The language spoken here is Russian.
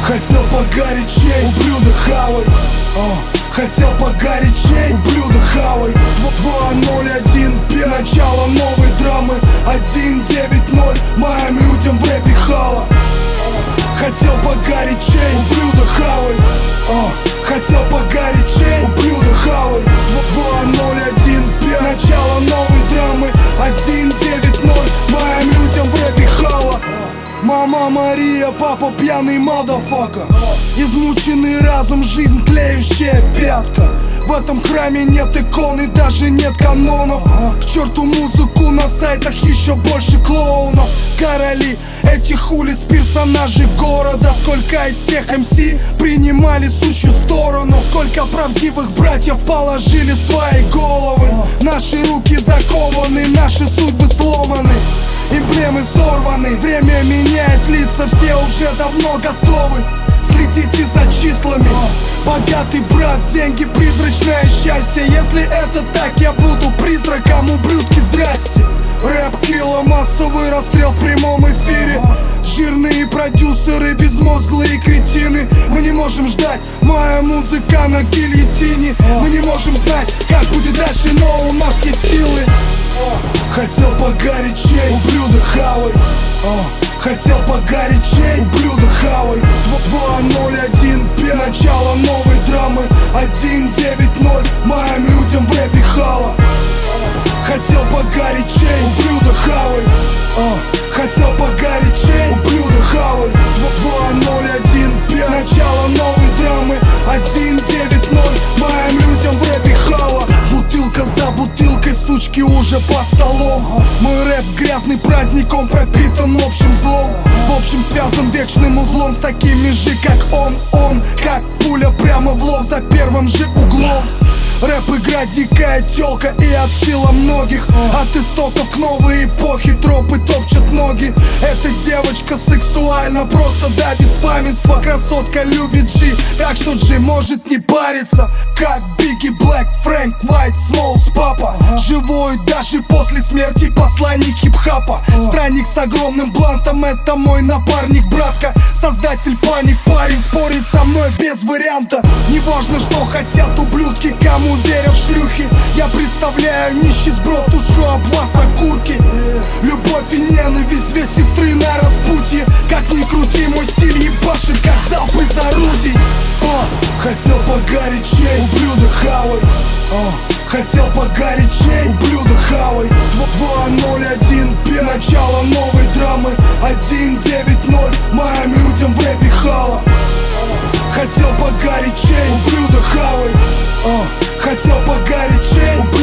Хотел погорячей, ублюдок хавай. Хотел погорячей, ублюдок хавай. 2015, начало новой драмы. 190, моим людям в рэпе хала. Хотел погорячей, ублюдок хавай. Хотел погорячей, ублюдок хавай. 2015, начало новой драмы. 190, моим людям в рэпе хала. Мама Мария, папа пьяный мадафака. Измученный разум, жизнь тлеющая пятка. В этом храме нет икон и даже нет канонов. К черту музыку, на сайтах еще больше клоунов. Короли этих улиц, персонажи города. Сколько из тех МС принимали сущую сторону. Сколько правдивых братьев положили свои головы. Наши руки закованы, наши судьбы сломаны. Эмблемы сорваны, время меняет лица, все уже давно готовы. Следите за числами. Богатый брат, деньги, призрачное счастье. Если это так, я буду призраком, ублюдки, здрасте. Рэп-килла, массовый расстрел в прямом эфире. Жирные продюсеры, безмозглые кретины. Мы не можем ждать, моя музыка на гильотине. Мы не можем знать, как будет дальше, но у нас есть силы. Хотел погорячей, ублюдок хавай. Хотел погорячей, ублюдок хавай. 2015, начало новой драмы. 190, моим людям в рэпе хала. Хотел погорячей, ублюдок хавай. Хотел погорячей, ублюдок хавай. 2015, начало новой драмы. 190, моим людям в рэпе хала. Бутылка за бутылкой, сучки уже под столом. Мой рэп грязный праздник, он пропитан общим злом. В общем связан вечным узлом с такими же, как он. Как пуля прямо в лоб за первым же углом. Рэп-игра дикая тёлка и отшила многих. От истоков к новой эпохе тропы топчут ноги. Эта девочка сексуальна просто до беспамятства. Красотка любит G, так что G может не париться. Как Бигги, Блэк, Фрэнк, Уайт, Смолс, папа. Живой даже после смерти посланник хип-хапа. Странник с огромным блантом, это мой напарник, братка. Создатель паник, парень спорит со мной без варианта. Неважно, что хотят ублюдки, кому верят шлюхи. Я представляю нищий сброд, тушу об вас окурки. Любовь и ненависть, две сестры на распутье. Как ни крути, мой стиль ебашит, как залп из орудий. Хотел погорячей, ублюдок хавай. Хотел погорячей, ублюдок хавай. 2015, начало новой драмы. 190, моим людям в рэпе хала. Хотел погорячей, ублюдок хавай. Хотел погорячей,